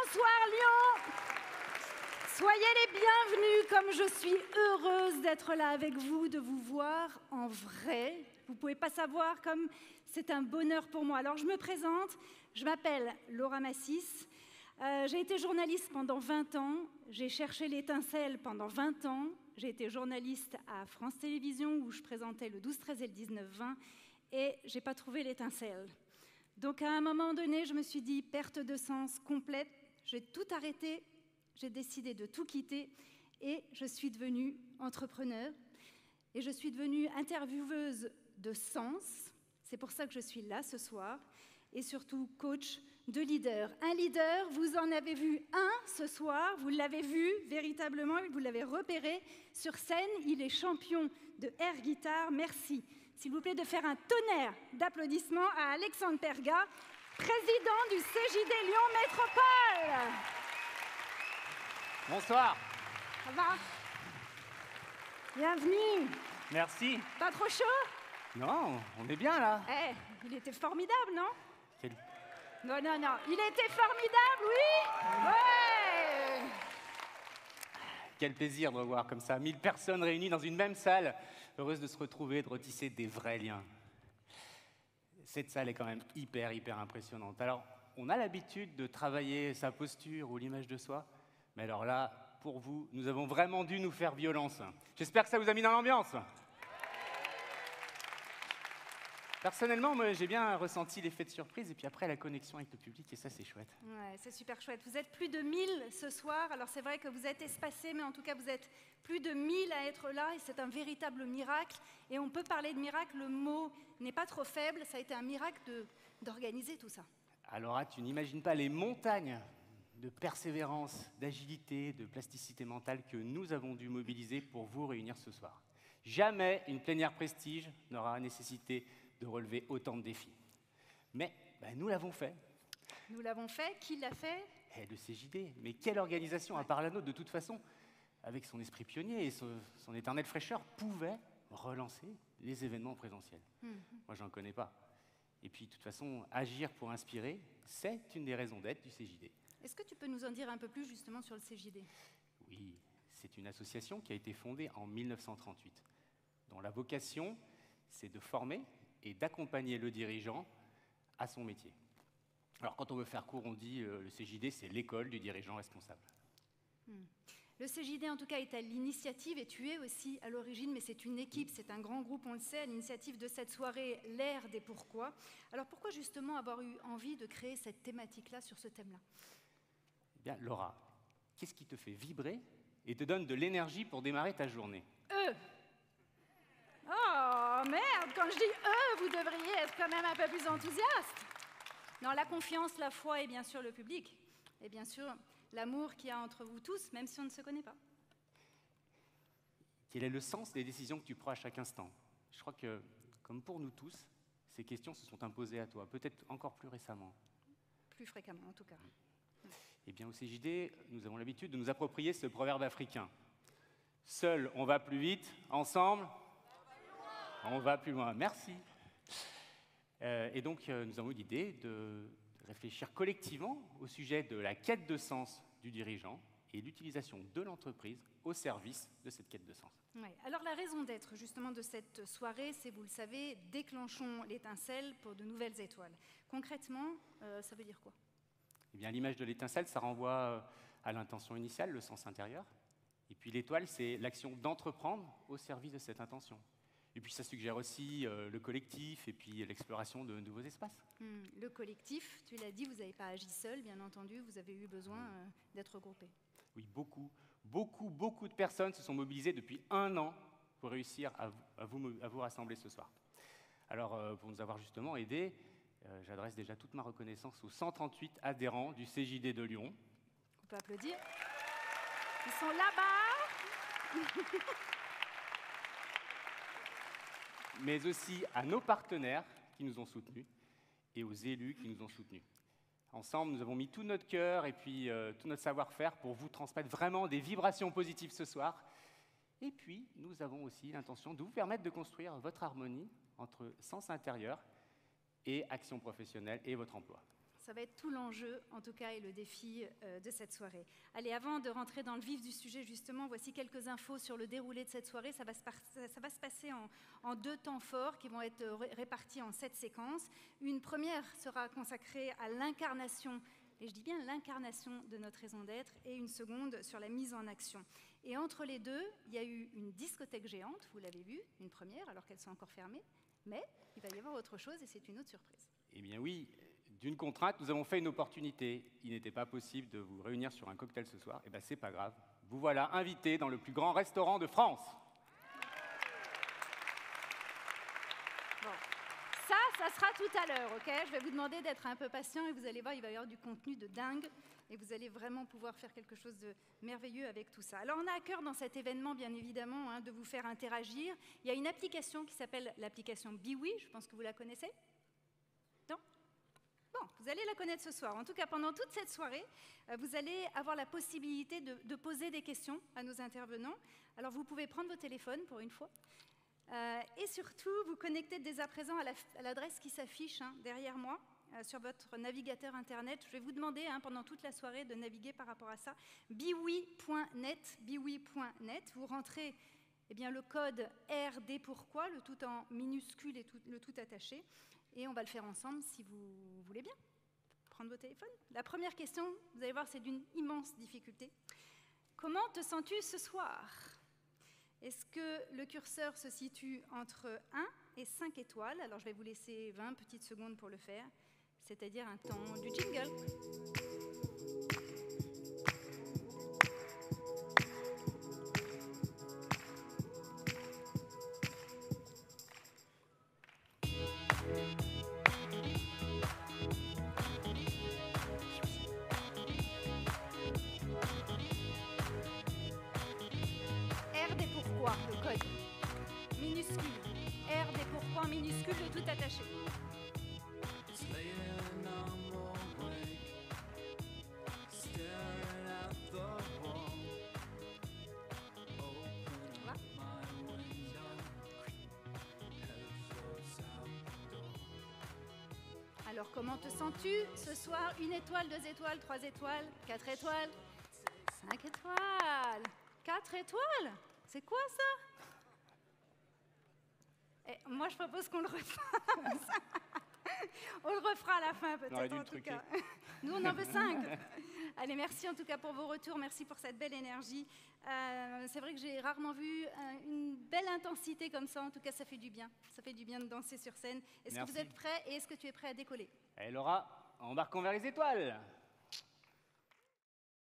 Bonsoir Lyon. Soyez les bienvenus, comme je suis heureuse d'être là avec vous, de vous voir en vrai. Vous ne pouvez pas savoir comme c'est un bonheur pour moi. Alors je me présente, je m'appelle Laura Massis. J'ai été journaliste pendant 20 ans, j'ai cherché l'étincelle pendant 20 ans, j'ai été journaliste à France Télévisions où je présentais le 12-13 et le 19-20 et je n'ai pas trouvé l'étincelle. Donc à un moment donné, je me suis dit perte de sens complète, j'ai tout arrêté, j'ai décidé de tout quitter et je suis devenue entrepreneur et je suis devenue intervieweuse de sens. C'est pour ça que je suis là ce soir et surtout coach de leader. Un leader, vous en avez vu un ce soir, vous l'avez vu véritablement, vous l'avez repéré sur scène, il est champion de air guitar. Merci. S'il vous plaît de faire un tonnerre d'applaudissements à Alexandre Perga, président du CJD Lyon Métropole. Bonsoir. Ça va? Bienvenue. Merci. Pas trop chaud? Non, on est bien là. Eh, il était formidable, non? Quel... Non, il était formidable, oui? Ouais. Quel plaisir de revoir comme ça 1000 personnes réunies dans une même salle, heureuses de se retrouver, de retisser des vrais liens. Cette salle est quand même hyper impressionnante. Alors, on a l'habitude de travailler sa posture ou l'image de soi, mais alors là, pour vous, nous avons vraiment dû nous faire violence. J'espère que ça vous a mis dans l'ambiance. Personnellement, moi, j'ai bien ressenti l'effet de surprise et puis après la connexion avec le public et ça, c'est chouette. Ouais, c'est super chouette. Vous êtes plus de 1000 ce soir. Alors c'est vrai que vous êtes espacés, mais en tout cas, vous êtes plus de 1000 à être là et c'est un véritable miracle. Et on peut parler de miracle, le mot n'est pas trop faible. Ça a été un miracle d'organiser tout ça. Alors, tu n'imagines pas les montagnes de persévérance, d'agilité, de plasticité mentale que nous avons dû mobiliser pour vous réunir ce soir. Jamais une plénière prestige n'aura nécessité de relever autant de défis. Mais nous l'avons fait. Nous l'avons fait. Qui l'a fait? Le CJD. Mais quelle organisation, à part la nôtre, de toute façon, avec son esprit pionnier et son éternelle fraîcheur, pouvait relancer les événements présentiels. Moi, j'en connais pas. Et puis, de toute façon, agir pour inspirer, c'est une des raisons d'être du CJD. Est-ce que tu peux nous en dire un peu plus, justement, sur le CJD? Oui, c'est une association qui a été fondée en 1938, dont la vocation, c'est de former et d'accompagner le dirigeant à son métier. Alors, quand on veut faire court, on dit le CJD, c'est l'école du dirigeant responsable. Le CJD, en tout cas, est à l'initiative, et tu es aussi à l'origine, mais c'est une équipe, c'est un grand groupe, on le sait, à l'initiative de cette soirée, l'ère des pourquoi. Alors, pourquoi justement avoir eu envie de créer cette thématique-là sur ce thème-là? Eh bien, Laura, qu'est-ce qui te fait vibrer et te donne de l'énergie pour démarrer ta journée? Oh, merde, quand je dis vous devriez être quand même un peu plus enthousiaste. Non, la confiance, la foi et bien sûr le public. Et bien sûr, l'amour qu'il y a entre vous tous, même si on ne se connaît pas. Quel est le sens des décisions que tu prends à chaque instant? Je crois que, comme pour nous tous, ces questions se sont imposées à toi, peut-être encore plus récemment. Plus fréquemment, en tout cas. Eh bien, au CJD, nous avons l'habitude de nous approprier ce proverbe africain. Seul, on va plus vite, ensemble, on va plus loin. Merci. Et donc, nous avons eu l'idée de réfléchir collectivement au sujet de la quête de sens du dirigeant et l'utilisation de l'entreprise au service de cette quête de sens. Ouais. Alors, la raison d'être, justement, de cette soirée, c'est, vous le savez, déclenchons l'étincelle pour de nouvelles étoiles. Concrètement, ça veut dire quoi? Eh bien, l'image de l'étincelle, ça renvoie à l'intention initiale, le sens intérieur. Et puis l'étoile, c'est l'action d'entreprendre au service de cette intention. Et puis ça suggère aussi le collectif et puis l'exploration de nouveaux espaces. Le collectif, tu l'as dit, vous n'avez pas agi seul, bien entendu, vous avez eu besoin d'être regroupés. Oui, beaucoup de personnes se sont mobilisées depuis 1 an pour réussir à vous rassembler ce soir. Alors, pour nous avoir justement aidés, j'adresse déjà toute ma reconnaissance aux 138 adhérents du CJD de Lyon. On peut applaudir. Ils sont là-bas. Mais aussi à nos partenaires qui nous ont soutenus et aux élus qui nous ont soutenus. Ensemble, nous avons mis tout notre cœur et puis tout notre savoir-faire pour vous transmettre vraiment des vibrations positives ce soir. Et puis, nous avons aussi l'intention de vous permettre de construire votre harmonie entre sens intérieur et action professionnelle et votre emploi. Ça va être tout l'enjeu, en tout cas, et le défi de cette soirée. Allez, avant de rentrer dans le vif du sujet, justement, voici quelques infos sur le déroulé de cette soirée. Ça va se passer en 2 temps forts qui vont être répartis en 7 séquences. Une première sera consacrée à l'incarnation, et je dis bien l'incarnation de notre raison d'être, et une seconde sur la mise en action. Et entre les deux, il y a eu une discothèque géante, vous l'avez vu, une première, alors qu'elles sont encore fermées, mais il va y avoir autre chose, et c'est une autre surprise. Eh bien oui, d'une contrainte, nous avons fait une opportunité. Il n'était pas possible de vous réunir sur un cocktail ce soir. Eh bien, c'est pas grave. Vous voilà invités dans le plus grand restaurant de France. Bon. Ça sera tout à l'heure, ok? Je vais vous demander d'être un peu patient et vous allez voir, il va y avoir du contenu de dingue et vous allez vraiment pouvoir faire quelque chose de merveilleux avec tout ça. Alors, on a à cœur dans cet événement, bien évidemment, de vous faire interagir. Il y a une application qui s'appelle l'application Biwi, je pense que vous la connaissez. Non? Bon, vous allez la connaître ce soir. En tout cas, pendant toute cette soirée, vous allez avoir la possibilité de poser des questions à nos intervenants. Alors, vous pouvez prendre vos téléphones pour une fois. Et surtout, vous connecter dès à présent à l'adresse qui s'affiche derrière moi, sur votre navigateur Internet. Je vais vous demander pendant toute la soirée de naviguer par rapport à ça. biwi.net, biwi.net. Vous rentrez le code RD pourquoi, le tout en minuscule et le tout attaché. Et on va le faire ensemble si vous voulez bien. Prendre vos téléphones. La première question, vous allez voir, c'est d'une immense difficulté. Comment te sens-tu ce soir ? Est-ce que le curseur se situe entre 1 et 5 étoiles? Alors je vais vous laisser 20 petites secondes pour le faire, c'est-à-dire un temps du jingle. Le code minuscule, R des pourpoints minuscules, le tout attaché. Voilà. Alors comment te sens-tu ce soir? 1 étoile, 2 étoiles, 3 étoiles, 4 étoiles, 5 étoiles, 4 étoiles? C'est quoi ça? Moi, je propose qu'on le refera. On le refera à la fin, peut-être, en tout cas. Nous, on en veut 5. Allez, merci en tout cas pour vos retours. Merci pour cette belle énergie. C'est vrai que j'ai rarement vu une belle intensité comme ça. En tout cas, ça fait du bien. Ça fait du bien de danser sur scène. Est-ce que vous êtes prêts et est-ce que tu es prêt à décoller? Et Laura, embarquons vers les étoiles.